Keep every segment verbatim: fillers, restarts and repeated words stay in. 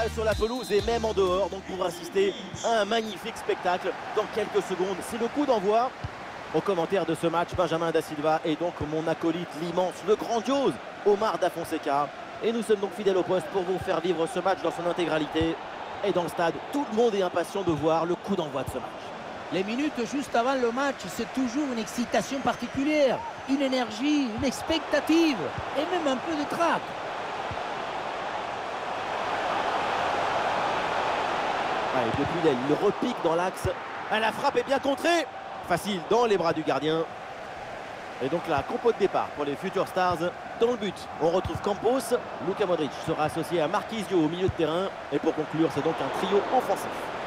totale sur la pelouse et même en dehors, donc pour assister à un magnifique spectacle dans quelques secondes. C'est le coup d'envoi. Au commentaire de ce match, Benjamin Da Silva et donc mon acolyte, l'immense, le grandiose Omar Da Fonseca. Et nous sommes donc fidèles au poste pour vous faire vivre ce match dans son intégralité. Et dans le stade, tout le monde est impatient de voir le coup d'envoi de ce match. Les minutes juste avant le match, c'est toujours une excitation particulière, une énergie, une expectative et même un peu de trac. Allez, depuis l'aile, il repique dans l'axe. La frappe est bien contrée. Facile dans les bras du gardien. Et donc la compo de départ pour les Future Stars. Dans le but, on retrouve Campos. Luka Modric sera associé à Marquisio au milieu de terrain. Et pour conclure, c'est donc un trio offensif.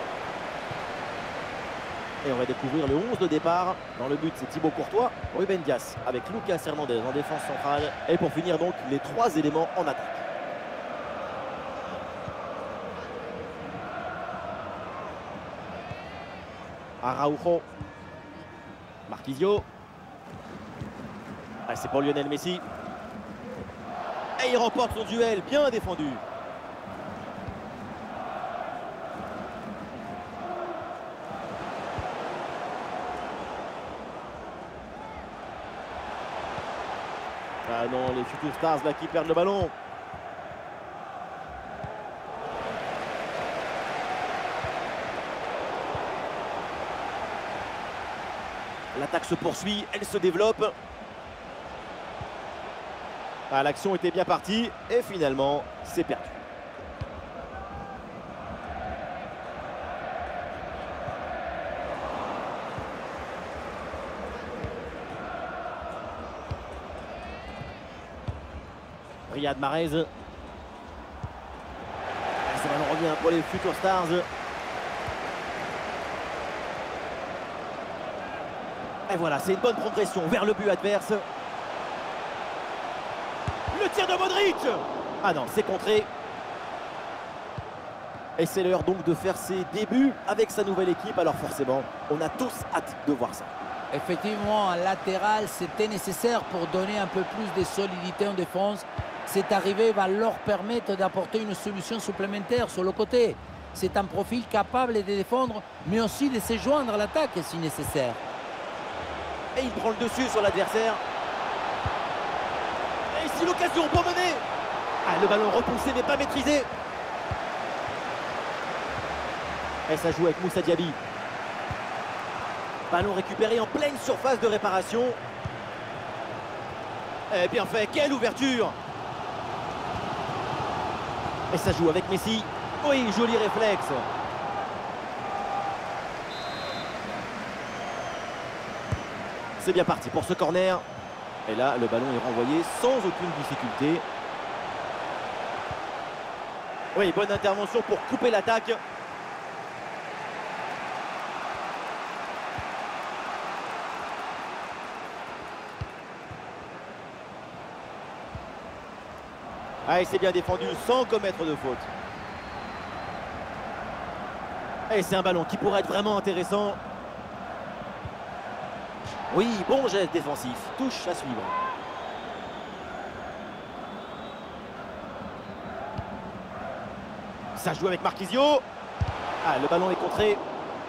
Et on va découvrir le onze de départ. Dans le but, c'est Thibaut Courtois, Ruben Dias avec Lucas Hernandez en défense centrale. Et pour finir donc, les trois éléments en attaque. Araujo. Marquisio. Ah, c'est pour Lionel Messi. Et il remporte son duel, bien défendu. Ah non, les Future Stars là qui perdent le ballon. L'attaque se poursuit, elle se développe. Ah, l'action était bien partie et finalement, c'est perdu. Riyad Mahrez. Ce ballon revient pour les Future Stars. Et voilà, c'est une bonne progression vers le but adverse. Le tir de Modric. Ah non, c'est contré. Et c'est l'heure donc de faire ses débuts avec sa nouvelle équipe. Alors forcément, on a tous hâte de voir ça. Effectivement, un latéral, c'était nécessaire pour donner un peu plus de solidité en défense. Cette arrivée va leur permettre d'apporter une solution supplémentaire sur le côté. C'est un profil capable de défendre, mais aussi de se joindre à l'attaque si nécessaire. Et il prend le dessus sur l'adversaire. Et ici l'occasion pour mener. Ah, le ballon repoussé mais pas maîtrisé. Et ça joue avec Moussa Diaby. Ballon récupéré en pleine surface de réparation. Et bien fait, quelle ouverture. Et ça joue avec Messi. Oui, joli réflexe. C'est bien parti pour ce corner. Et là, le ballon est renvoyé sans aucune difficulté. Oui, bonne intervention pour couper l'attaque. Ah, il s'est bien défendu sans commettre de faute. Et c'est un ballon qui pourrait être vraiment intéressant. Oui, bon geste défensif. Touche à suivre. Ça joue avec Marquisio. Ah, le ballon est contré.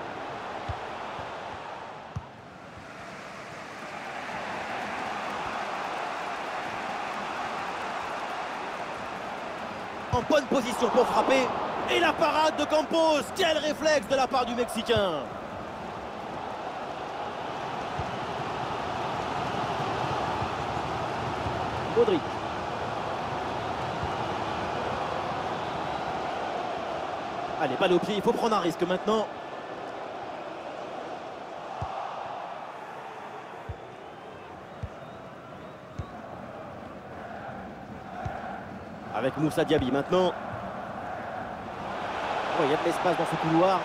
En bonne position pour frapper. Et la parade de Campos. Quel réflexe de la part du Mexicain. Modric. Allez, balle au pied, il faut prendre un risque maintenant. Avec Moussa Diaby maintenant. Oh, il y a de l'espace dans ce couloir.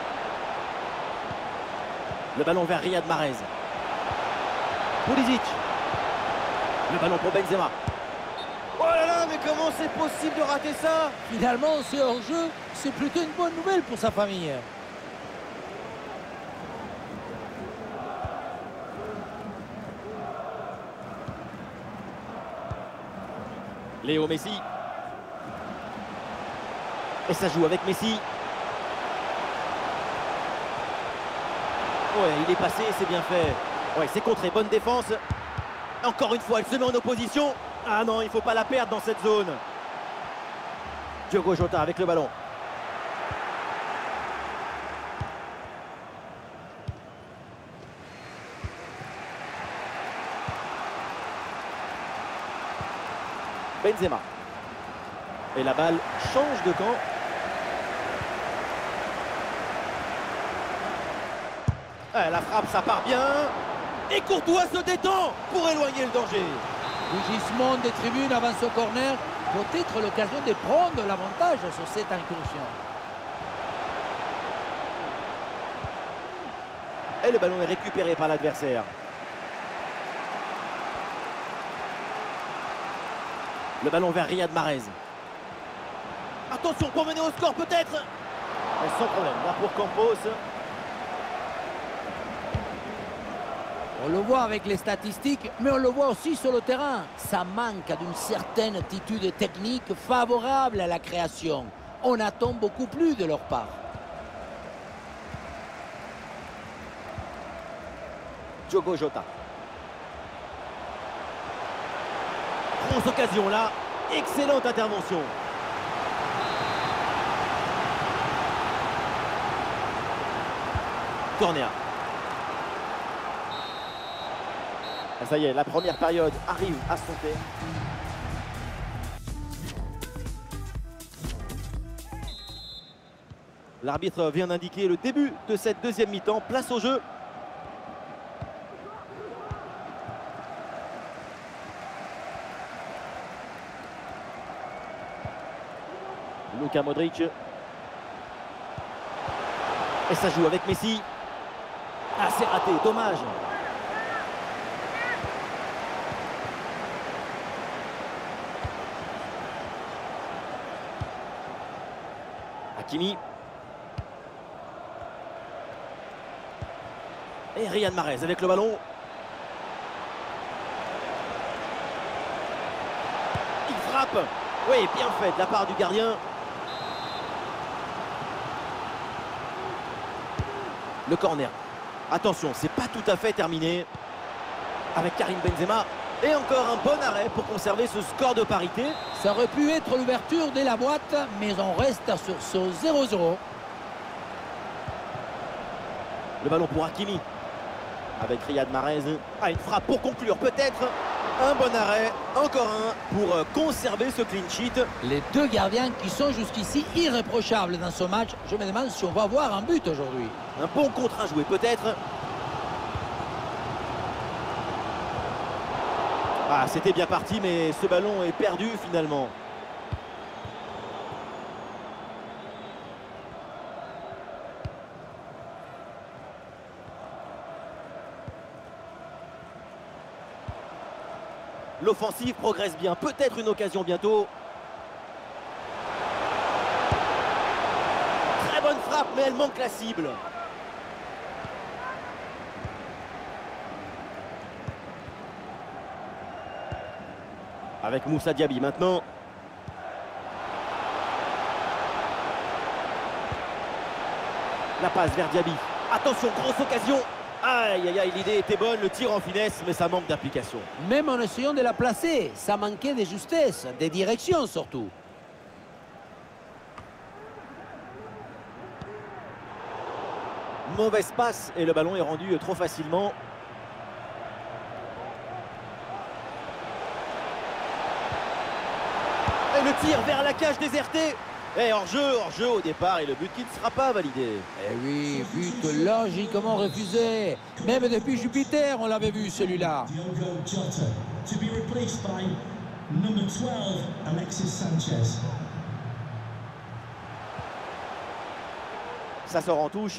Le ballon vers Riyad Mahrez. Pulisic. Le ballon pour Benzema. Oh là là, mais comment c'est possible de rater ça? Finalement, c'est hors-jeu. C'est plutôt une bonne nouvelle pour sa famille. Léo Messi. Et ça joue avec Messi. Ouais, il est passé, c'est bien fait. Ouais, c'est contré, bonne défense. Encore une fois, il se met en opposition. Ah non, il ne faut pas la perdre dans cette zone. Diogo Jota avec le ballon. Benzema. Et la balle change de camp. Ah, la frappe, ça part bien. Et Courtois se détend pour éloigner le danger. Rugissement des tribunes avant ce corner. Peut-être l'occasion de prendre l'avantage sur cette incursion. Et le ballon est récupéré par l'adversaire. Le ballon vers Riyad Mahrez. Attention pour mener au score peut-être. Sans problème, là pour Campos. On le voit avec les statistiques, mais on le voit aussi sur le terrain. Ça manque d'une certaine attitude technique favorable à la création. On attend beaucoup plus de leur part. Diogo Jota. Grosse occasion là. Excellente intervention. Corner. Ça y est, la première période arrive à son terme. L'arbitre vient d'indiquer le début de cette deuxième mi-temps. Place au jeu. Luka Modric. Et ça joue avec Messi. Ah, c'est raté, dommage. Hakimi. Et Riyad Mahrez avec le ballon. Il frappe. Oui, bien fait de la part du gardien. Le corner. Attention, c'est pas tout à fait terminé. Avec Karim Benzema. Et encore un bon arrêt pour conserver ce score de parité. Ça aurait pu être l'ouverture dès la boîte, mais on reste sur ce zéro zéro. Le ballon pour Hakimi. Avec Riyad Mahrez. Ah, une frappe pour conclure peut-être. Un bon arrêt. Encore un pour conserver ce clean sheet. Les deux gardiens qui sont jusqu'ici irréprochables dans ce match. Je me demande si on va avoir un but aujourd'hui. Un bon contre à jouer peut-être. Ah, c'était bien parti, mais ce ballon est perdu finalement. L'offensive progresse bien. Peut-être une occasion bientôt. Très bonne frappe, mais elle manque la cible. Avec Moussa Diaby maintenant. La passe vers Diaby. Attention, grosse occasion. Aïe, aïe, aïe, l'idée était bonne, le tir en finesse, mais ça manque d'application. Même en essayant de la placer, ça manquait de justesse, de direction surtout. Mauvaise passe et le ballon est rendu trop facilement. Et le tir vers la cage désertée. Et hors-jeu, hors-jeu au départ et le but qui ne sera pas validé. Eh oui, but logiquement refusé. Même depuis Jupiter, on l'avait vu celui-là. Diogo Jota, to be replaced by number twelve, Alexis Sanchez. Ça sort en touche.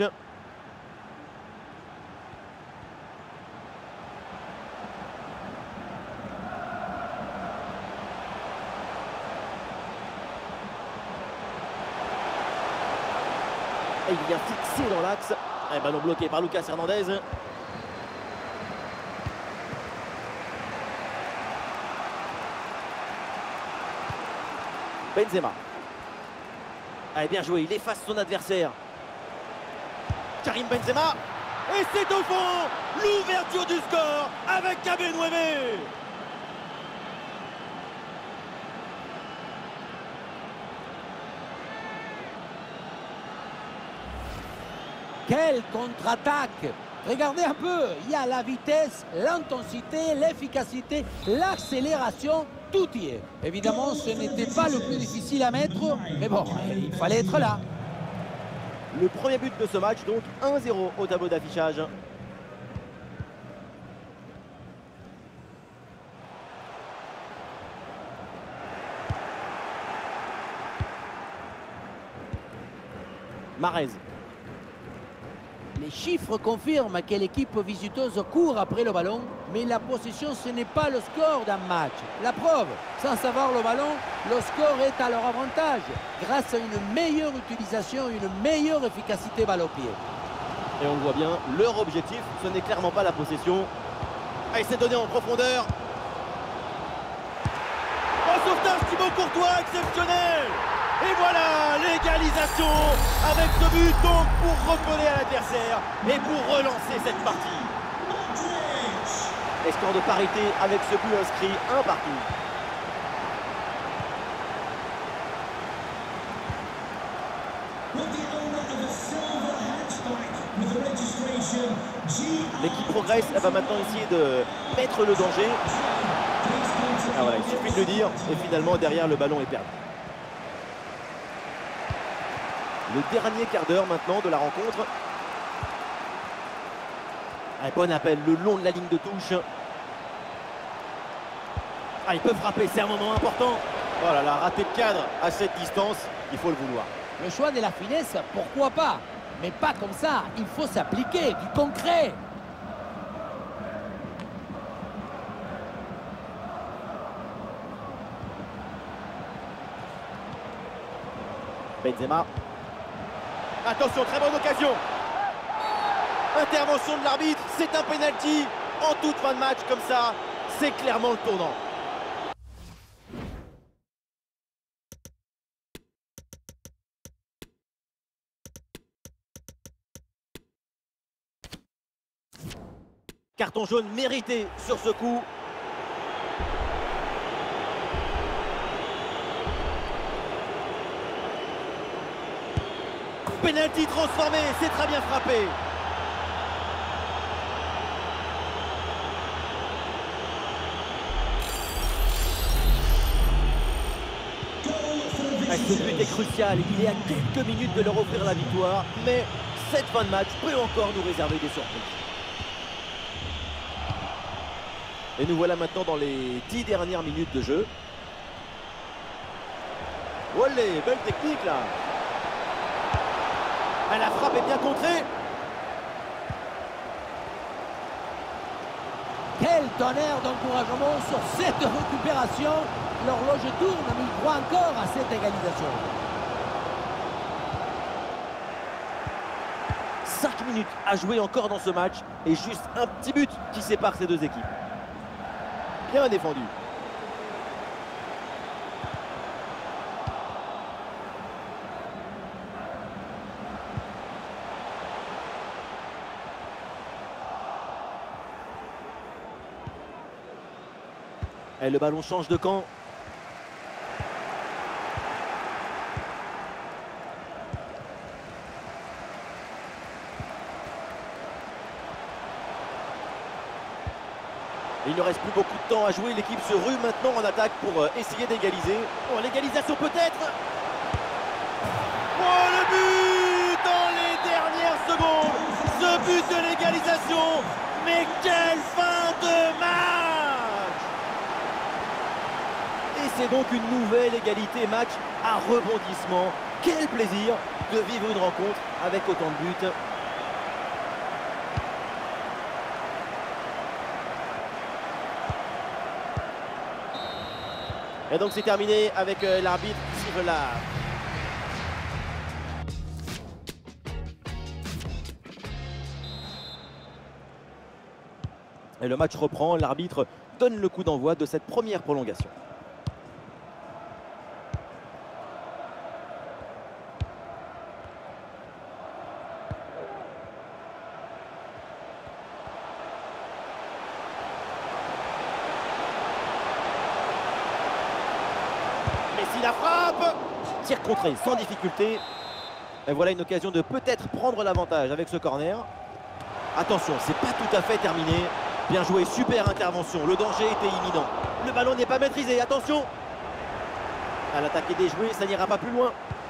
Et il vient fixer dans l'axe. Un ballon bloqué par Lucas Hernandez. Benzema. Allez, bien joué, il efface son adversaire. Karim Benzema. Et c'est au fond, l'ouverture du score avec Kabenwebe. Quelle contre-attaque! Regardez un peu, il y a la vitesse, l'intensité, l'efficacité, l'accélération, tout y est. Évidemment, ce n'était pas le plus difficile à mettre, mais bon, il fallait être là. Le premier but de ce match, donc un zéro au tableau d'affichage. Mahrez. Les chiffres confirment que l'équipe visiteuse court après le ballon, mais la possession, ce n'est pas le score d'un match. La preuve, sans savoir le ballon, le score est à leur avantage, grâce à une meilleure utilisation, une meilleure efficacité balle au pied. Et on le voit bien, leur objectif, ce n'est clairement pas la possession. Ah, il s'est donné en profondeur. Oh, sauvetage Thibaut Courtois, exceptionnel! Et voilà, l'égalisation avec ce but donc pour recoller à l'adversaire et pour relancer cette partie. Et score de parité avec ce but inscrit, un partout. L'équipe progresse, elle va maintenant essayer de mettre le danger. Ah voilà, il suffit de le dire et finalement derrière le ballon est perdu. Le dernier quart d'heure maintenant de la rencontre. Un bon appel le long de la ligne de touche. Ah, il peut frapper, c'est un moment important. Oh là là, raté de cadre à cette distance, il faut le vouloir. Le choix de la finesse, pourquoi pas? Mais pas comme ça, il faut s'appliquer, du concret. Benzema. Attention, très bonne occasion. Intervention de l'arbitre, c'est un penalty. En toute fin de match comme ça, c'est clairement le tournant. Carton jaune mérité sur ce coup. Penalty transformé, c'est très bien frappé. Ce but est crucial, il est à quelques minutes de leur offrir la victoire, mais cette fin de match peut encore nous réserver des surprises. Et nous voilà maintenant dans les dix dernières minutes de jeu. Olé, belle technique là. Ah, la frappe est bien contrée. Quel tonnerre d'encouragement sur cette récupération. L'horloge tourne, mais il croit encore à cette égalisation. cinq minutes à jouer encore dans ce match et juste un petit but qui sépare ces deux équipes. Bien défendu. Et le ballon change de camp. Il ne reste plus beaucoup de temps à jouer. L'équipe se rue maintenant en attaque pour euh, essayer d'égaliser. Oh, l'égalisation peut-être. Oh, le but dans les dernières secondes. Ce but de l'égalisation. Mais quelle fin de match! Et c'est donc une nouvelle égalité, match à rebondissement. Quel plaisir de vivre une rencontre avec autant de buts. Et donc c'est terminé avec euh, l'arbitre qui siffle là. Et le match reprend, l'arbitre donne le coup d'envoi de cette première prolongation. la frappe. Tir contré sans difficulté. Et voilà une occasion de peut-être prendre l'avantage avec ce corner. Attention, c'est pas tout à fait terminé. Bien joué, super intervention. Le danger était imminent. Le ballon n'est pas maîtrisé, attention. À l'attaque est déjouée, ça n'ira pas plus loin.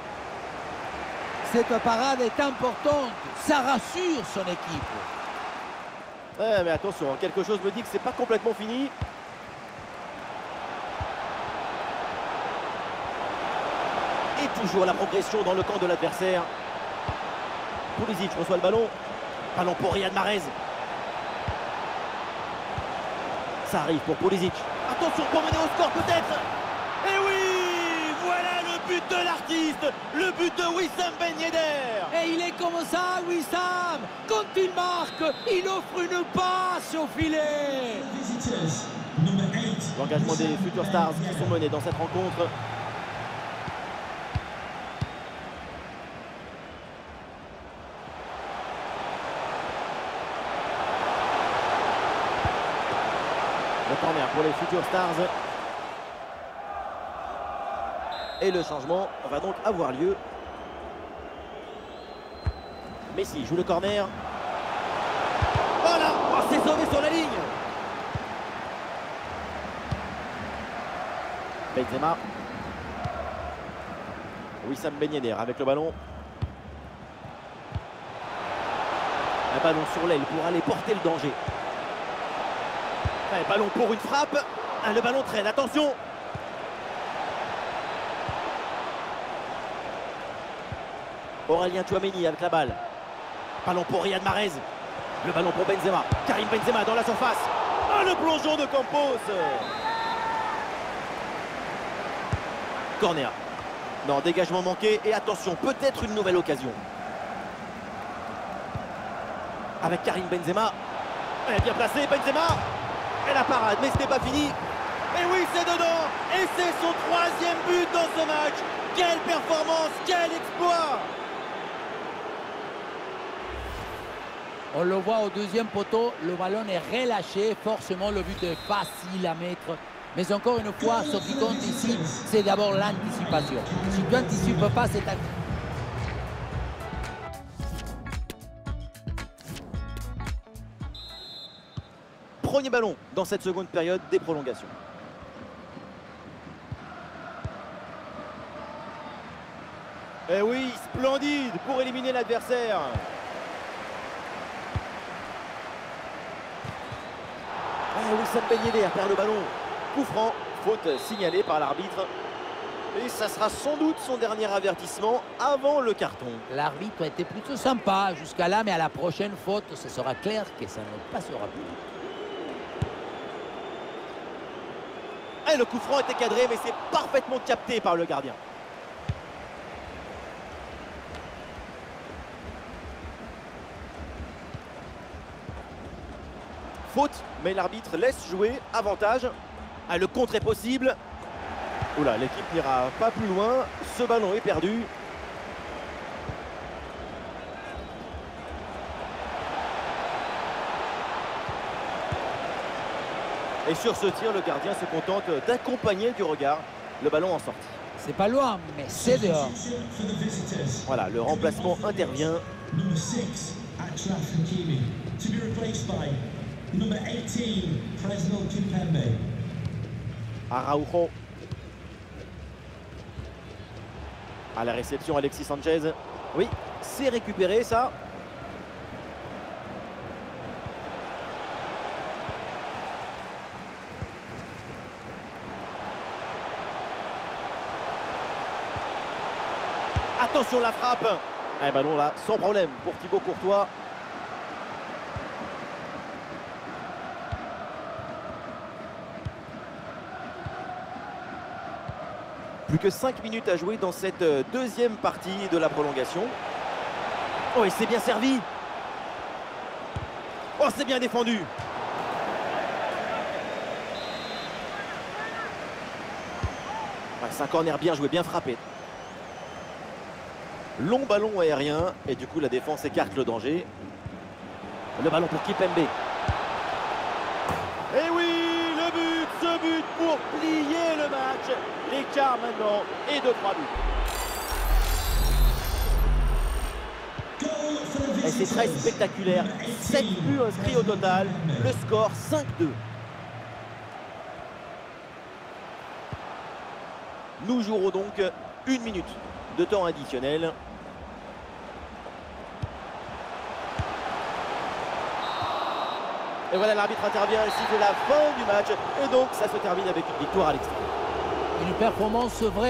Cette parade est importante. Ça rassure son équipe. Ouais, mais attention, quelque chose me dit que c'est pas complètement fini. Et toujours la progression dans le camp de l'adversaire. Pulisic reçoit le ballon. Ballon pour Riyad Mahrez. Ça arrive pour Pulisic. Attention pour mener au score peut-être. Et oui, voilà le but de l'artiste. Le but de Wissam Ben Yedder. Et il est comme ça, Wissam. Quand il marque, il offre une passe au filet. L'engagement des Future Stars qui sont menés dans cette rencontre. Le corner pour les Future Stars. Et le changement va donc avoir lieu. Messi joue le corner. Voilà, oh, c'est sauvé sur la ligne. Benzema. Wissam Ben Yedder avec le ballon. Un ballon sur l'aile pour aller porter le danger. Un ballon pour une frappe. Ah, le ballon traîne, attention. Aurélien Tchouaméni avec la balle. Ballon pour Riyad Mahrez. Le ballon pour Benzema. Karim Benzema dans la surface. Ah, le plongeon de Campos. Corner. Non, dégagement manqué. Et attention, peut-être une nouvelle occasion. Avec Karim Benzema. Elle est bien placée, Benzema. Et la parade, mais ce n'est pas fini. Et oui, c'est dedans. Et c'est son troisième but dans ce match. Quelle performance, quel exploit. On le voit au deuxième poteau, le ballon est relâché. Forcément, le but est facile à mettre. Mais encore une fois, ce qui compte ici, c'est d'abord l'anticipation. Si tu n'anticipes pas, c'est acte. Premier ballon dans cette seconde période des prolongations. Et oui, splendide pour éliminer l'adversaire. Ah, Wissam Ben Yedder perd le ballon. Coup franc, faute signalée par l'arbitre. Et ça sera sans doute son dernier avertissement avant le carton. L'arbitre a été plutôt sympa jusqu'à là, mais à la prochaine faute, ce sera clair que ça ne passera plus. Et le coup franc était cadré, mais c'est parfaitement capté par le gardien. Faute, mais l'arbitre laisse jouer. Avantage. Ah, le contre est possible. Oula, l'équipe n'ira pas plus loin. Ce ballon est perdu. Et sur ce tir, le gardien se contente d'accompagner du regard le ballon en sortie. C'est pas loin, mais c'est dehors. Voilà, le remplacement intervient. Number six, Achraf Hakimi, to be replaced by number eighteen, Presnel Kimpembe. Araujo. À la réception, Alexis Sanchez. Oui, c'est récupéré ça. Attention la frappe. Un ballon là, sans problème pour Thibaut Courtois. Plus que cinq minutes à jouer dans cette deuxième partie de la prolongation. Oh, et c'est bien servi. Oh, c'est bien défendu. Ouais, c'est un corner bien joué, bien frappé. Long ballon aérien et du coup la défense écarte le danger. Le ballon pour Kimpembe. Et oui, le but, ce but pour plier le match. L'écart maintenant est de trois buts. Et c'est très spectaculaire. sept buts inscrits au total. Le score cinq deux. Nous jouerons donc une minute de temps additionnel. Et voilà, l'arbitre intervient ainsi de la fin du match. Et donc, ça se termine avec une victoire à l'extérieur. Une performance vraie.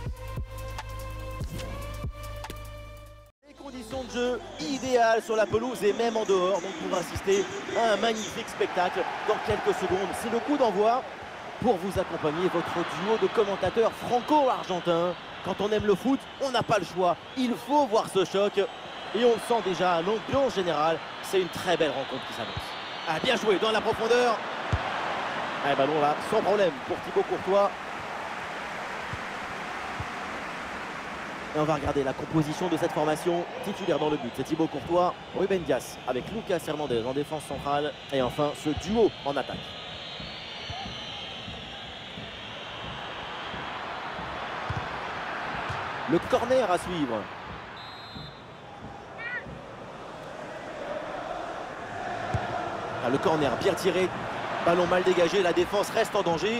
Les conditions de jeu idéales sur la pelouse et même en dehors. Donc, pour assister à un magnifique spectacle dans quelques secondes. C'est le coup d'envoi pour vous accompagner votre duo de commentateurs franco-argentins. Quand on aime le foot, on n'a pas le choix. Il faut voir ce choc. Et on le sent déjà à l'ambiance générale. C'est une très belle rencontre qui s'annonce. Ah, bien joué dans la profondeur. Ah, ballon là, sans problème pour Thibaut Courtois. Et on va regarder la composition de cette formation. Titulaire dans le but, c'est Thibaut Courtois, Ruben Dias avec Lucas Hernandez en défense centrale. Et enfin, ce duo en attaque. Le corner à suivre. Ah, le corner bien tiré. Ballon mal dégagé, la défense reste en danger.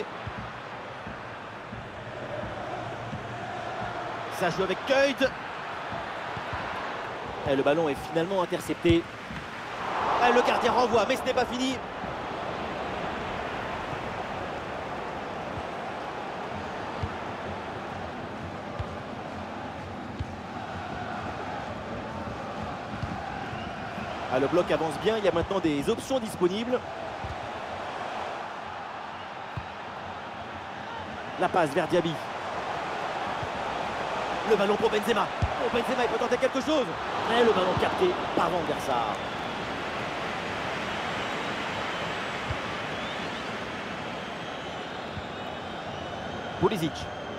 Ça joue avec Keut. Et le ballon est finalement intercepté. Et le gardien renvoie, mais ce n'est pas fini. Ah, le bloc avance bien, il y a maintenant des options disponibles. La passe vers Diaby. Le ballon pour Benzema. Oh, Benzema, il peut tenter quelque chose. Et le ballon capté par Van der Sar. Pulisic.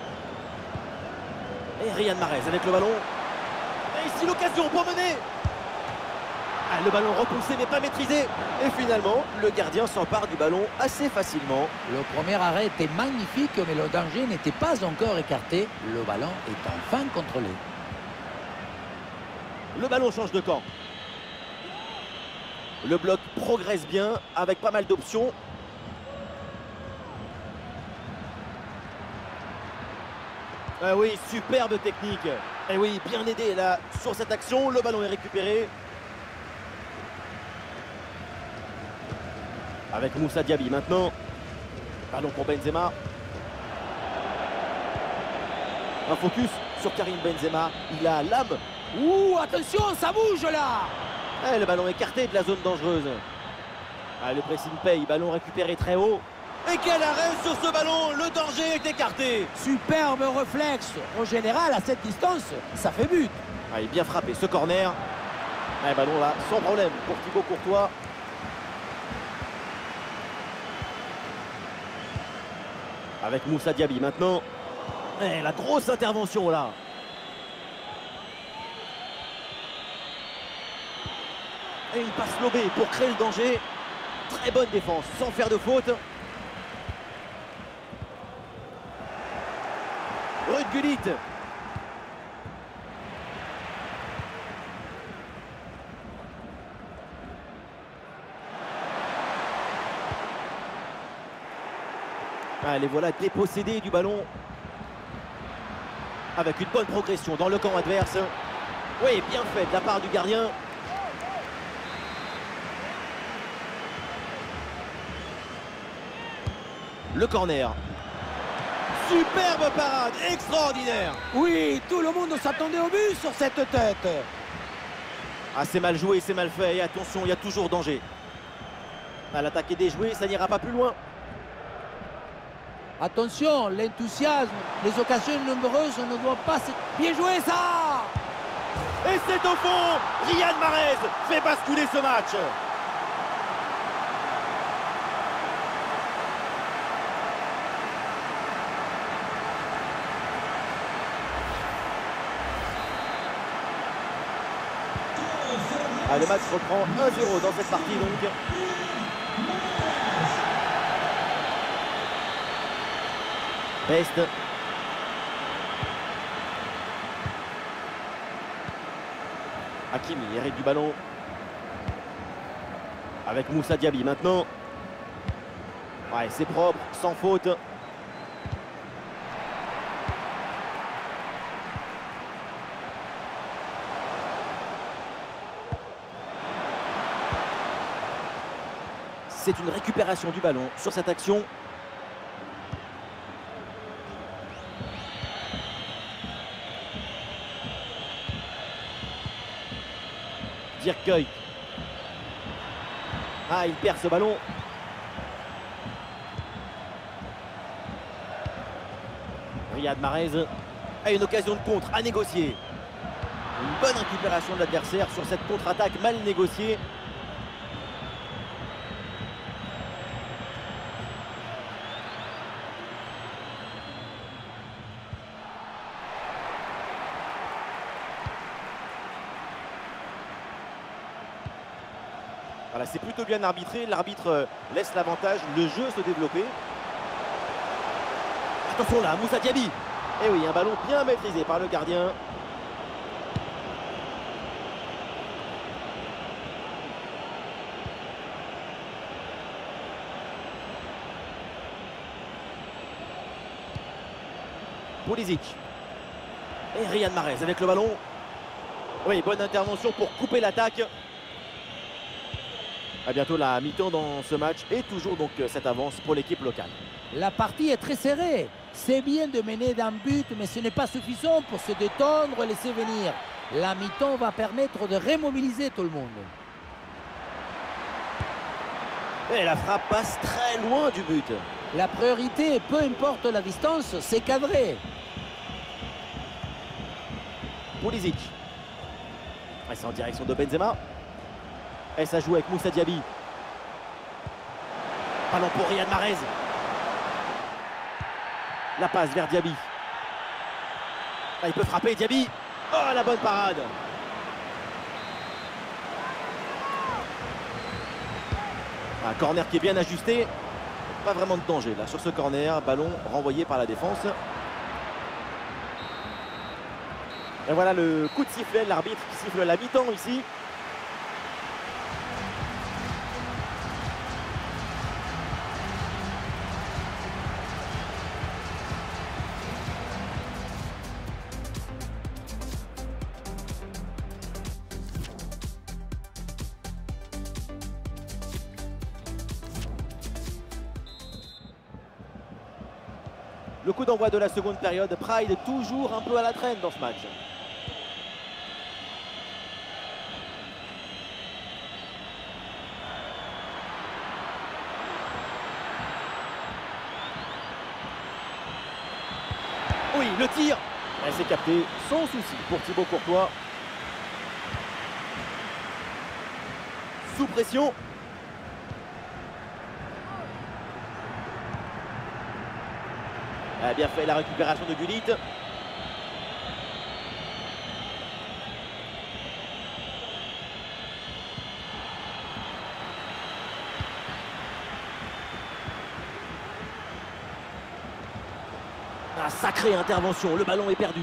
Et Riyad Mahrez avec le ballon. Et ici l'occasion pour mener. Ah, le ballon repoussé mais pas maîtrisé. Et finalement, le gardien s'empare du ballon assez facilement. Le premier arrêt était magnifique, mais le danger n'était pas encore écarté. Le ballon est enfin contrôlé. Le ballon change de camp. Le bloc progresse bien avec pas mal d'options. Ah oui, superbe technique. Et oui, bien aidé là sur cette action. Le ballon est récupéré. Avec Moussa Diaby maintenant. Ballon pour Benzema. Un focus sur Karim Benzema. Il a l'âme. Ouh, attention, ça bouge là. Et le ballon écarté de la zone dangereuse. Ah, le pressing paye. Ballon récupéré très haut. Et quel arrêt sur ce ballon. Le danger est écarté. Superbe réflexe. En général, à cette distance, ça fait but. Ah, il est bien frappé ce corner. Ah, ballon là, sans problème pour Thibaut Courtois. Avec Moussa Diaby maintenant. Et la grosse intervention là. Et une passe lobée pour créer le danger. Très bonne défense sans faire de faute. Ruud Gullit. Allez, voilà dépossédé du ballon. Avec une bonne progression dans le camp adverse. Oui, bien fait de la part du gardien. Le corner. Superbe parade, extraordinaire. Oui, tout le monde s'attendait au but sur cette tête. Ah, c'est mal joué, c'est mal fait. Et attention, il y a toujours danger. À l'attaque est déjouée, ça n'ira pas plus loin. Attention, l'enthousiasme, les occasions nombreuses ne doivent pas se... Bien joué ça. Et c'est au fond. Riyad Mahrez fait basculer ce match. Ah, le match reprend un zéro dans cette partie donc. Best Hakimi hérite du ballon. Avec Moussa Diaby maintenant. Ouais, c'est propre, sans faute. C'est une récupération du ballon sur cette action. Dirk Kuyt. Ah, il perd ce ballon. Riyad Mahrez a une occasion de contre à négocier. Une bonne récupération de l'adversaire sur cette contre-attaque mal négociée. Voilà, c'est plutôt bien arbitré. L'arbitre laisse l'avantage, le jeu se développer. Attention là, Moussa Diaby. Et oui, un ballon bien maîtrisé par le gardien. Pulisic. Et Riyad Mahrez avec le ballon. Oui, bonne intervention pour couper l'attaque. À bientôt la mi-temps dans ce match et toujours donc cette avance pour l'équipe locale. La partie est très serrée. C'est bien de mener d'un but, mais ce n'est pas suffisant pour se détendre et laisser venir. La mi-temps va permettre de remobiliser tout le monde. Et la frappe passe très loin du but. La priorité, peu importe la distance, c'est cadré. Pulisic. Et c'est en direction de Benzema. Et ça joue avec Moussa Diaby. Ballon pour Riyad Mahrez. La passe vers Diaby. Ah, il peut frapper Diaby. Oh, la bonne parade. Un corner qui est bien ajusté. Pas vraiment de danger là sur ce corner. Ballon renvoyé par la défense. Et voilà le coup de sifflet. L'arbitre qui siffle la mi-temps ici. Le coup d'envoi de la seconde période. Pride toujours un peu à la traîne dans ce match. Oui, le tir. Elle s'est captée sans souci pour Thibaut Courtois. Sous pression. Elle a bien fait la récupération de Gullit. Ah, sacrée intervention, le ballon est perdu.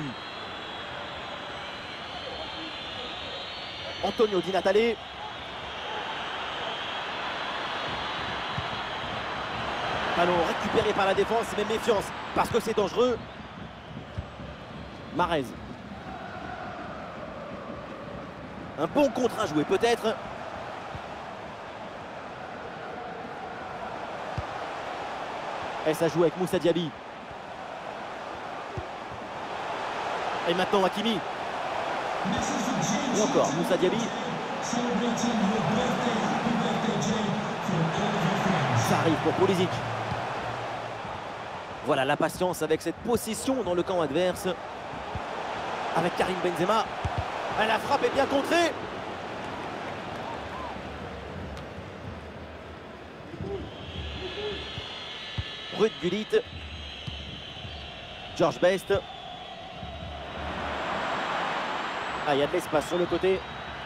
Antonio Di Natale. Ballon récupéré par la défense, mais méfiance parce que c'est dangereux. Mahrez. Un bon contre à jouer peut-être. Et ça joue avec Moussa Diaby. Et maintenant Hakimi. Et encore Moussa Diaby. Ça arrive pour Pulisic. Voilà la patience avec cette possession dans le camp adverse. Avec Karim Benzema. Et la frappe est bien contrée. Ruud Gullit. George Best. Ah, il y a de l'espace sur le côté.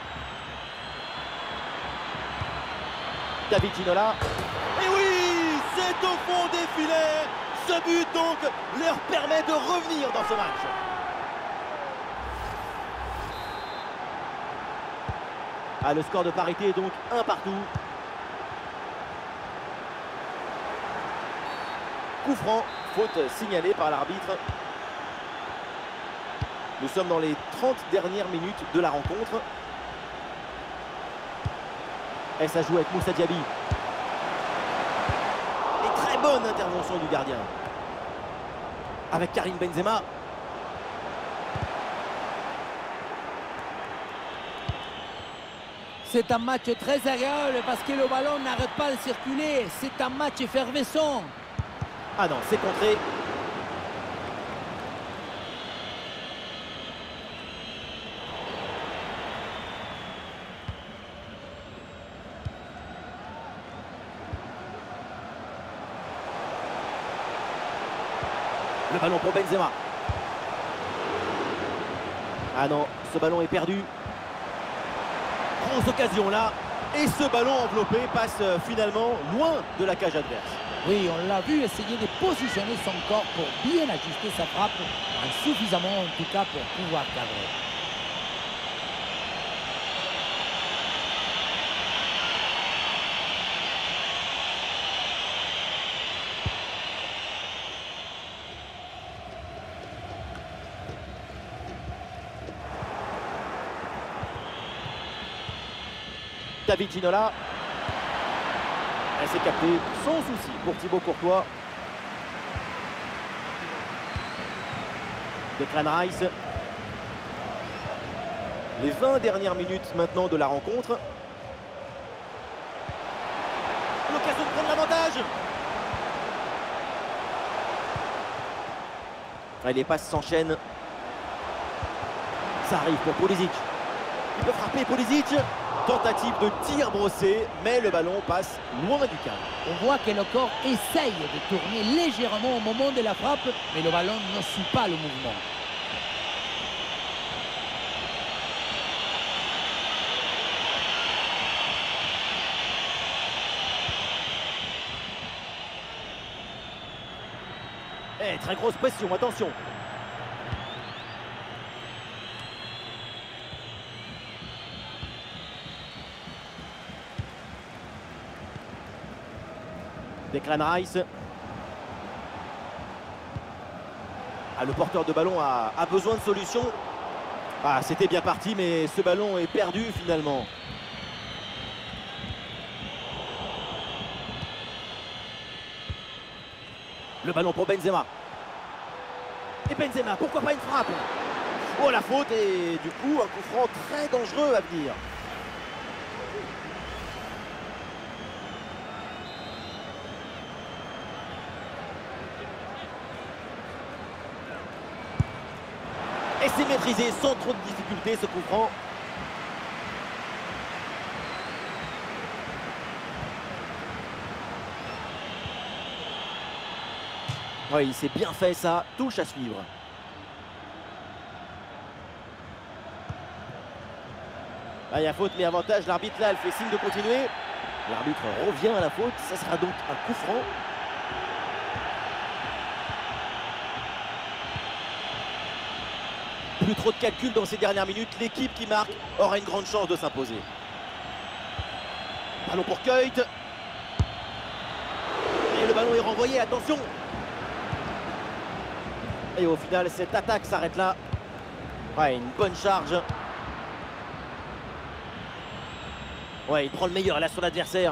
David Ginola. Et oui, c'est au fond des filets. Ce but donc leur permet de revenir dans ce match. Ah, le score de parité est donc un partout. Coup franc, faute signalée par l'arbitre. Nous sommes dans les trente dernières minutes de la rencontre. Et ça joue avec Moussa Diaby. Et très bonne intervention du gardien. Avec Karim Benzema. C'est un match très agréable parce que le ballon n'arrête pas de circuler. C'est un match effervescent. Ah non, c'est contré. Le ballon pour Benzema. Ah non, ce ballon est perdu. Grosse occasion là. Et ce ballon enveloppé passe finalement loin de la cage adverse. Oui, on l'a vu essayer de positionner son corps pour bien ajuster sa frappe, insuffisamment en tout cas pour pouvoir cadrer. David Ginola. Elle s'est captée sans souci pour Thibaut Courtois. Declan Rice. Les vingt dernières minutes maintenant de la rencontre. L'occasion de prendre l'avantage. Les passes s'enchaînent. Ça arrive pour Pulisic. Il peut frapper Pulisic. Tentative de tir brossé, mais le ballon passe loin du cadre. On voit que le corps essaye de tourner légèrement au moment de la frappe, mais le ballon ne suit pas le mouvement. Eh, très grosse pression, attention. Declan Rice. Ah, le porteur de ballon a, a besoin de solution. Ah, c'était bien parti, mais ce ballon est perdu finalement. Le ballon pour Benzema. Et Benzema, pourquoi pas une frappe? Oh, la faute et du coup un coup franc très dangereux à venir. Et c'est maîtrisé sans trop de difficulté ce coup franc. Oui, il s'est bien fait ça, touche à suivre. Ah, il y a faute mais avantage, l'arbitre là elle fait signe de continuer. L'arbitre revient à la faute, ça sera donc un coup franc. Plus trop de calculs dans ces dernières minutes, l'équipe qui marque aura une grande chance de s'imposer. Ballon pour Keut. Et le ballon est renvoyé, attention. Et au final, cette attaque s'arrête là. Ouais, une bonne charge. Ouais, il prend le meilleur là sur l'adversaire.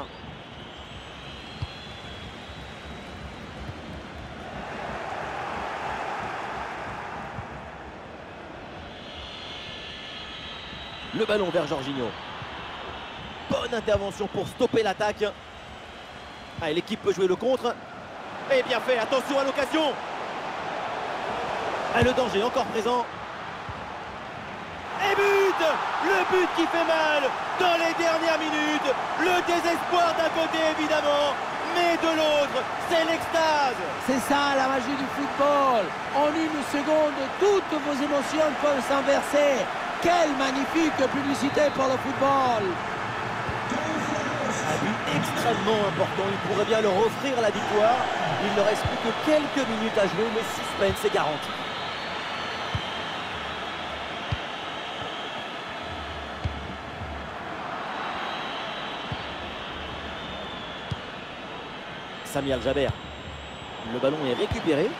Le ballon vers Jorginho. Bonne intervention pour stopper l'attaque. Ah, l'équipe peut jouer le contre. Et bien fait, attention à l'occasion. Ah, le danger encore présent. Et but! Le but qui fait mal dans les dernières minutes. Le désespoir d'un côté évidemment, mais de l'autre, c'est l'extase. C'est ça la magie du football. En une seconde, toutes vos émotions peuvent s'inverser. Quelle magnifique publicité pour le football! Un but extrêmement important, il pourrait bien leur offrir la victoire. Il ne reste plus que quelques minutes à jouer, le suspense est garanti. Sami Al-Jaber. Le ballon est récupéré.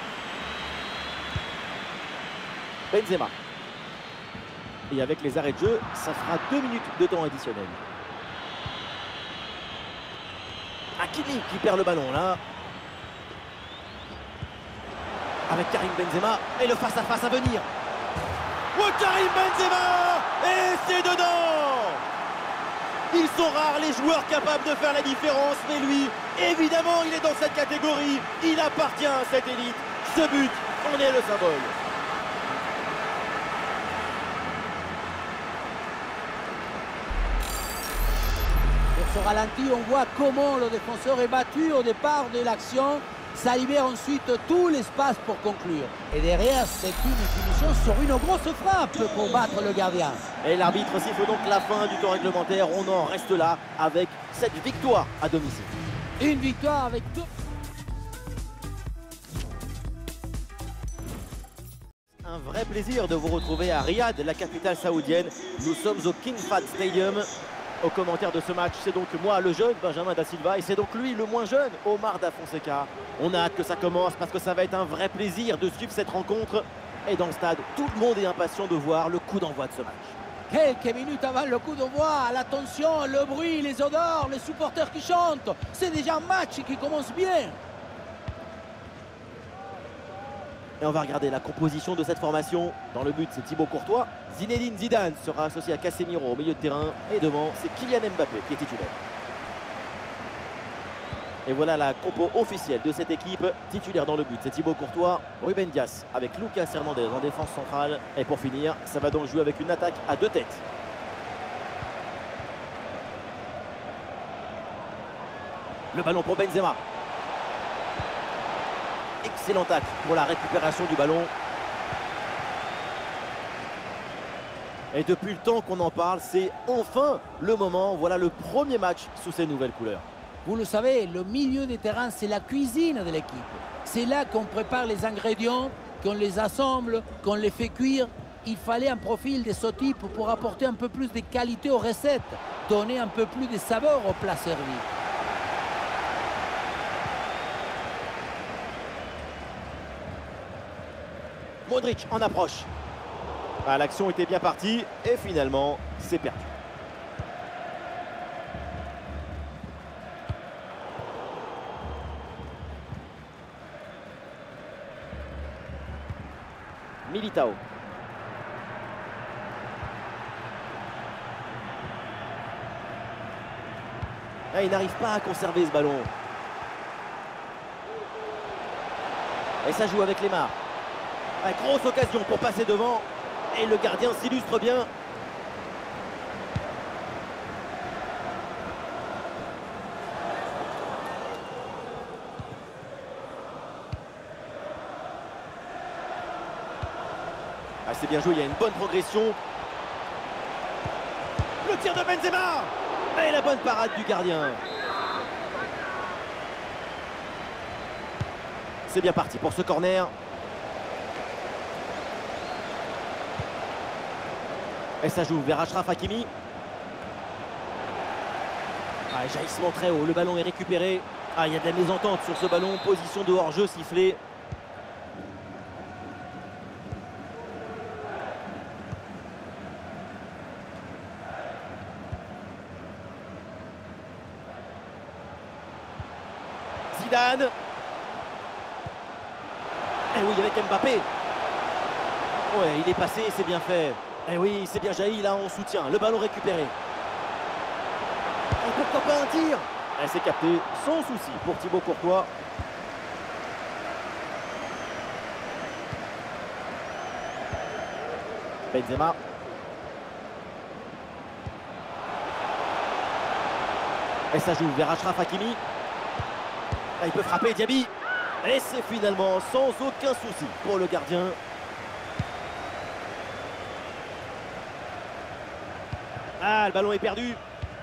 Benzema. Et avec les arrêts de jeu, ça fera deux minutes de temps additionnel. Hakimi qui perd le ballon là. Avec Karim Benzema et le face-à-face -à, -face à venir. Oh, Karim Benzema! Et c'est dedans! Ils sont rares les joueurs capables de faire la différence, mais lui, évidemment, il est dans cette catégorie. Il appartient à cette élite. Ce but, on est le symbole. Sur ce ralenti, on voit comment le défenseur est battu au départ de l'action. Ça libère ensuite tout l'espace pour conclure. Et derrière, c'est une finition sur une grosse frappe pour battre le gardien. Et l'arbitre siffle donc la fin du temps réglementaire. On en reste là avec cette victoire à domicile. Une victoire avec deux. Un vrai plaisir de vous retrouver à Riyad, la capitale saoudienne. Nous sommes au King Fahd Stadium. Au commentaire de ce match, c'est donc moi, le jeune Benjamin Da Silva, et c'est donc lui, le moins jeune, Omar Da Fonseca. On a hâte que ça commence parce que ça va être un vrai plaisir de suivre cette rencontre. Et dans le stade, tout le monde est impatient de voir le coup d'envoi de ce match. Quelques minutes avant le coup d'envoi, l'attention, le bruit, les odeurs, les supporters qui chantent. C'est déjà un match qui commence bien. Et on va regarder la composition de cette formation. Dans le but, c'est Thibaut Courtois. Zinedine Zidane sera associé à Casemiro au milieu de terrain. Et devant, c'est Kylian Mbappé qui est titulaire. Et voilà la compo officielle de cette équipe. Titulaire dans le but, c'est Thibaut Courtois, Ruben Dias avec Lucas Hernandez en défense centrale. Et pour finir, ça va donc jouer avec une attaque à deux têtes. Le ballon pour Benzema. Excellent acte pour la récupération du ballon. Et depuis le temps qu'on en parle, c'est enfin le moment. Voilà le premier match sous ces nouvelles couleurs. Vous le savez, le milieu des terrains, c'est la cuisine de l'équipe. C'est là qu'on prépare les ingrédients, qu'on les assemble, qu'on les fait cuire. Il fallait un profil de ce type pour apporter un peu plus de qualité aux recettes, donner un peu plus de saveur aux plats servis. Modric en approche. Ah, l'action était bien partie et finalement, c'est perdu. Militao. Ah, il n'arrive pas à conserver ce ballon. Et ça joue avec les mains. Ah, grosse occasion pour passer devant. Et le gardien s'illustre bien. Ah, c'est bien joué, il y a une bonne progression. Le tir de Benzema. Et la bonne parade du gardien. C'est bien parti pour ce corner. Et ça joue vers Achraf Hakimi. Ah, jaillissement très haut, le ballon est récupéré. Ah, il y a de la mésentente sur ce ballon, position de hors-jeu sifflée. Zidane. Et oui, avec Mbappé. Ouais, il est passé, c'est bien fait. Et oui, c'est bien jailli, là on soutient. Le ballon récupéré. Et pourquoi pas un tir? Elle s'est captée sans souci pour Thibaut Courtois. Benzema. Et ça joue vers Achraf Hakimi. Là, il peut frapper Diaby. Et c'est finalement sans aucun souci pour le gardien. Ah, le ballon est perdu.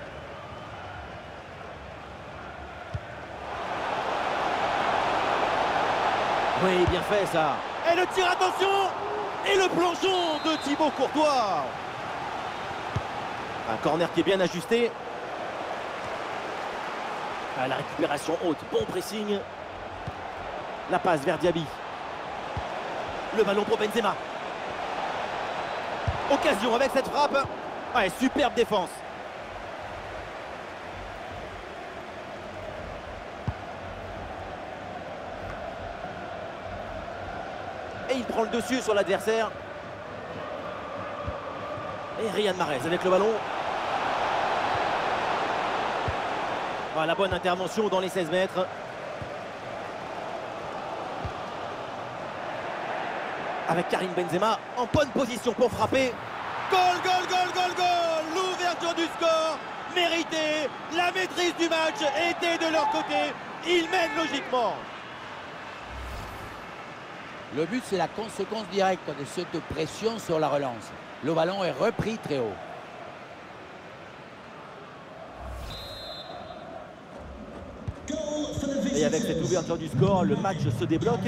Oui, bien fait ça. Et le tir, attention. Et le plongeon de Thibaut Courtois. Un corner qui est bien ajusté. Ah, la récupération haute, bon pressing. La passe vers Diaby. Le ballon pour Benzema. Occasion avec cette frappe. Ouais, superbe défense. Et il prend le dessus sur l'adversaire. Et Riyad Mahrez avec le ballon. Ah, la bonne intervention dans les seize mètres. Avec Karim Benzema en bonne position pour frapper. Goal, goal, goal, goal, goal. L'ouverture du score méritée. La maîtrise du match était de leur côté. Ils mènent logiquement. Le but, c'est la conséquence directe de cette pression sur la relance. Le ballon est repris très haut. Et avec cette ouverture du score, le match se débloque.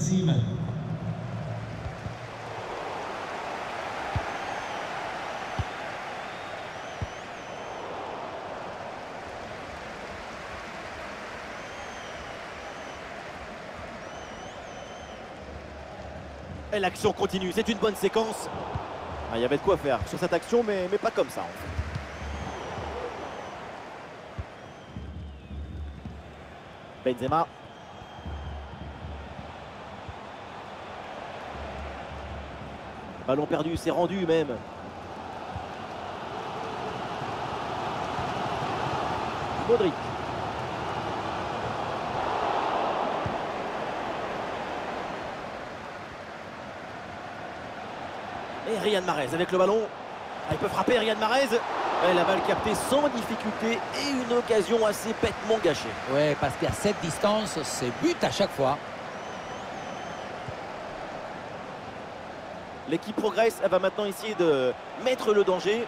Et l'action continue, c'est une bonne séquence. Ah, il y avait de quoi faire sur cette action, mais, mais pas comme ça en fait. Benzema. Ballon perdu, c'est rendu même. Modric. Et Riyad Mahrez avec le ballon. Ah, il peut frapper Riyad Mahrez. Et la balle captée sans difficulté et une occasion assez bêtement gâchée. Oui, parce qu'à cette distance, c'est but à chaque fois. L'équipe progresse, elle va maintenant essayer de mettre le danger.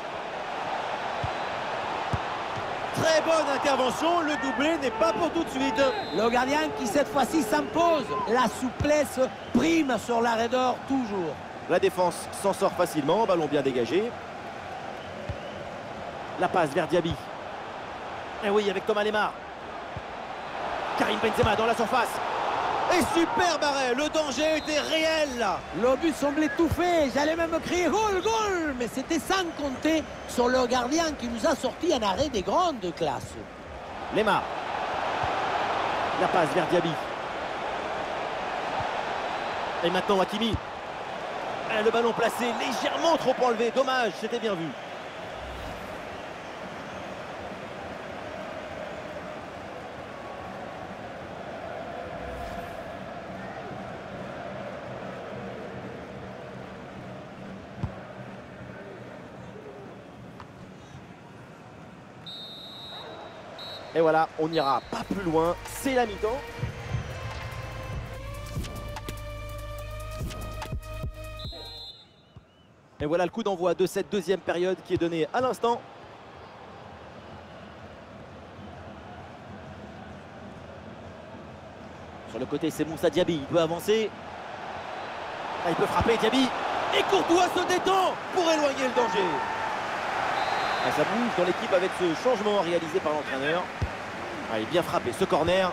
Très bonne intervention, le doublé n'est pas pour tout de suite. Le gardien qui cette fois-ci s'impose. La souplesse prime sur l'arrêt d'or toujours. La défense s'en sort facilement, ballon bien dégagé. La passe vers Diaby. Et oui, avec Thomas Lemar. Karim Benzema dans la surface. Et superbe arrêt, le danger était réel là. Le but semblait tout fait, j'allais même crier goal, goal. Mais c'était sans compter sur le gardien qui nous a sorti un arrêt des grandes classes. Lemar. La passe vers Diaby. Et maintenant Hakimi. Et le ballon placé légèrement trop enlevé, dommage, c'était bien vu. Et voilà, on n'ira pas plus loin, c'est la mi-temps. Et voilà le coup d'envoi de cette deuxième période qui est donné à l'instant. Sur le côté, c'est Moussa Diaby, il peut avancer. Ah, il peut frapper Diaby. Et Courtois se détend pour éloigner le danger. Ah, ça bouge dans l'équipe avec ce changement réalisé par l'entraîneur. Ah, il est bien frappé ce corner.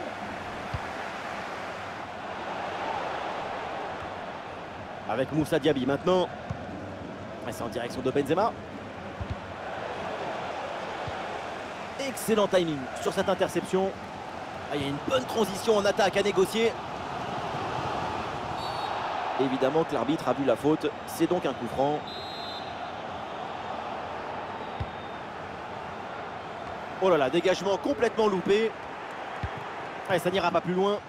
Avec Moussa Diaby maintenant. Ah, c'est en direction de Benzema. Excellent timing sur cette interception. Ah, il y a une bonne transition en attaque à négocier. Évidemment que l'arbitre a vu la faute. C'est donc un coup franc. Oh là là, dégagement complètement loupé. Allez, ça n'ira pas plus loin.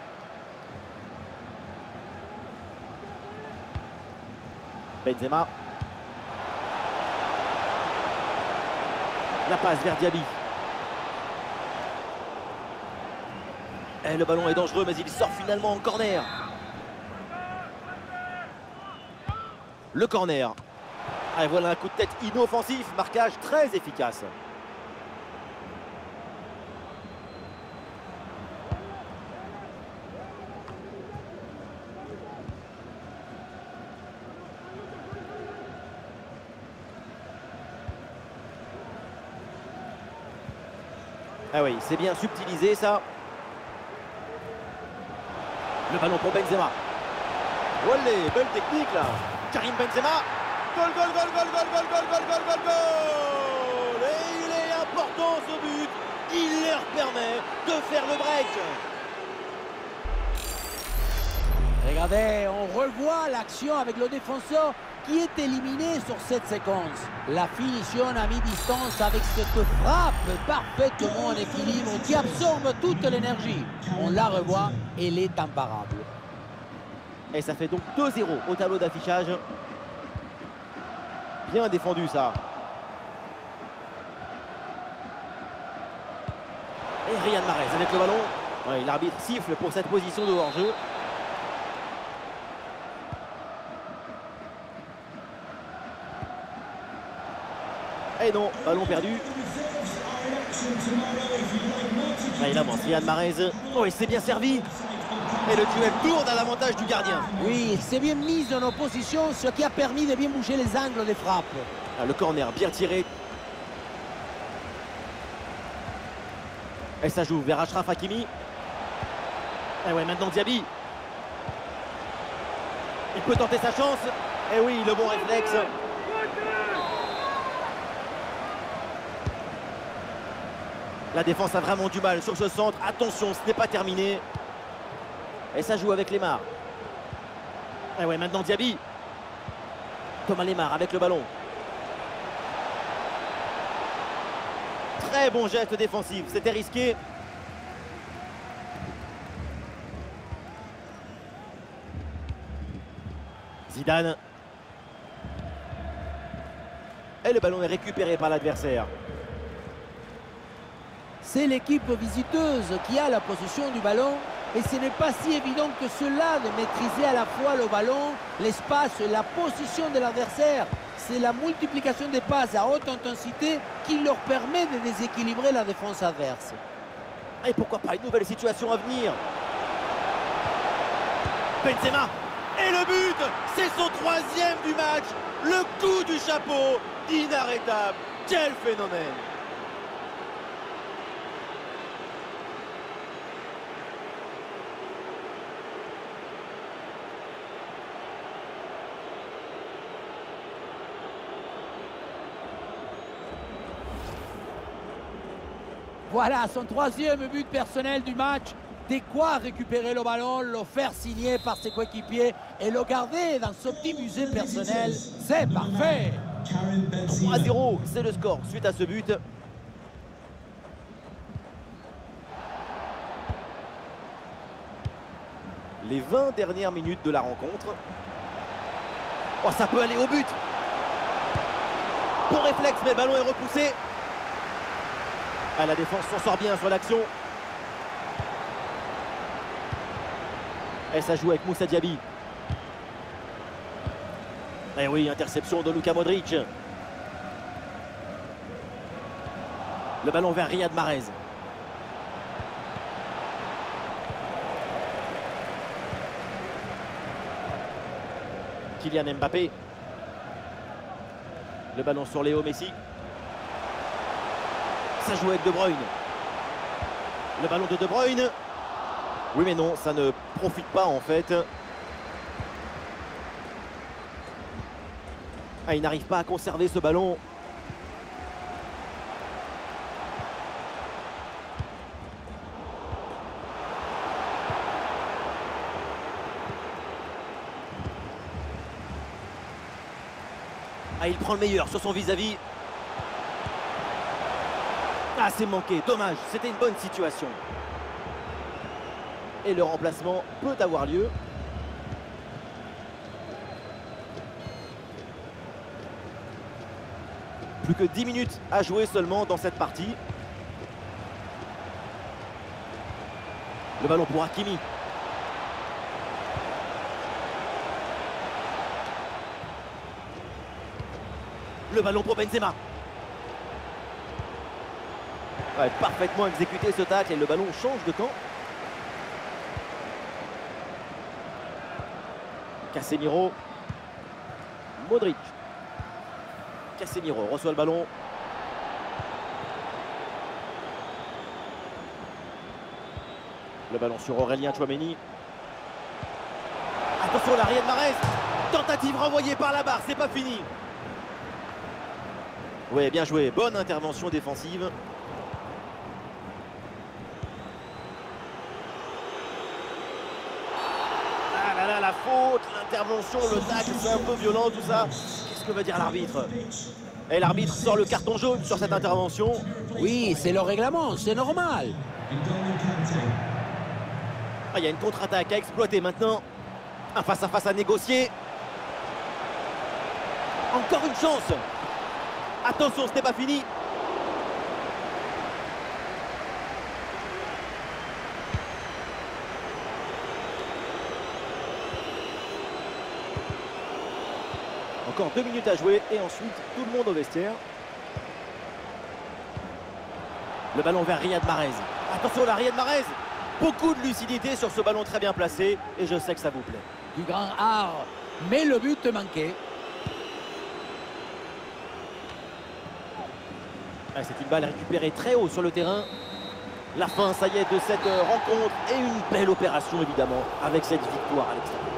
Benzema. La passe vers Diaby. Et le ballon est dangereux, mais il sort finalement en corner. Le corner. Et voilà un coup de tête inoffensif, marquage très efficace. Ah oui, c'est bien subtilisé ça. Le ballon pour Benzema. Olé, belle technique là. Karim Benzema. Goal, goal, goal, goal, goal, goal, goal, goal, goal, goal, goal. Et il est important ce but. Il leur permet de faire le break. Regardez, on revoit l'action avec le défenseur qui est éliminé sur cette séquence. La finition à mi-distance avec cette frappe parfaitement en équilibre qui absorbe toute l'énergie. On la revoit, elle est imparable. Et ça fait donc deux zéro au tableau d'affichage. Bien défendu ça. Et Riyad Mahrez avec le ballon. Ouais, l'arbitre siffle pour cette position de hors-jeu. Et non, ballon perdu. Ah, il avance, Riyad Mahrez. Oh, il s'est bien servi. Et le duel tourne à l'avantage du gardien. Oui, c'est bien mis en opposition, ce qui a permis de bien bouger les angles des frappes. Ah, le corner bien tiré. Et ça joue vers Achraf Hakimi. Et ouais, maintenant Diaby. Il peut tenter sa chance. Et oui, le bon réflexe. La défense a vraiment du mal sur ce centre. Attention, ce n'est pas terminé. Et ça joue avec Lemar. Et ouais, maintenant Diaby. Thomas Lemar avec le ballon. Très bon geste défensif. C'était risqué. Zidane. Et le ballon est récupéré par l'adversaire. C'est l'équipe visiteuse qui a la possession du ballon et ce n'est pas si évident que cela de maîtriser à la fois le ballon, l'espace et la position de l'adversaire. C'est la multiplication des passes à haute intensité qui leur permet de déséquilibrer la défense adverse. Et pourquoi pas une nouvelle situation à venir. Benzema. Et le but, c'est son troisième du match. Le coup du chapeau, inarrêtable. Quel phénomène. Voilà son troisième but personnel du match. De quoi récupérer le ballon, le faire signer par ses coéquipiers et le garder dans son petit musée personnel. C'est parfait. trois à zéro, c'est le score suite à ce but. Les vingt dernières minutes de la rencontre. Oh, ça peut aller au but. Bon réflexe, mais le ballon est repoussé. Ah, la défense s'en sort bien sur l'action. Et ça joue avec Moussa Diaby. Et oui, interception de Luka Modric. Le ballon vers Riyad Mahrez. Kylian Mbappé. Le ballon sur Léo Messi. Ça joue avec De Bruyne. Le ballon de De Bruyne. Oui mais non, ça ne profite pas en fait. Ah, il n'arrive pas à conserver ce ballon. Ah, il prend le meilleur sur son vis-à-vis. Ah, c'est manqué, dommage, c'était une bonne situation. Et le remplacement peut avoir lieu. Plus que dix minutes à jouer seulement dans cette partie. Le ballon pour Hakimi. Le ballon pour Benzema. Ouais, parfaitement exécuté ce tacle et le ballon change de camp. Casemiro. Modric. Casemiro reçoit le ballon. Le ballon sur Aurélien Tchouaméni. Attention, la Riyad Mahrez. Tentative renvoyée par la barre, c'est pas fini. Oui, bien joué. Bonne intervention défensive. Ah là là, la faute, l'intervention, le tacle, c'est un peu violent tout ça. Qu'est-ce que va dire l'arbitre? Et l'arbitre sort le carton jaune sur cette intervention. Oui, c'est le règlement, c'est normal. Ah, il y a une contre-attaque à exploiter maintenant. Un face-à-face -à, -face à négocier. Encore une chance. Attention, ce n'est pas fini. Encore deux minutes à jouer et ensuite tout le monde au vestiaire. Le ballon vers Riyad Mahrez. Attention, la Riyad Mahrez. Beaucoup de lucidité sur ce ballon très bien placé et je sais que ça vous plaît. Du grand art, mais le but manquait. Ah, c'est une balle récupérée très haut sur le terrain. La fin, ça y est, de cette rencontre et une belle opération évidemment avec cette victoire à l'extérieur.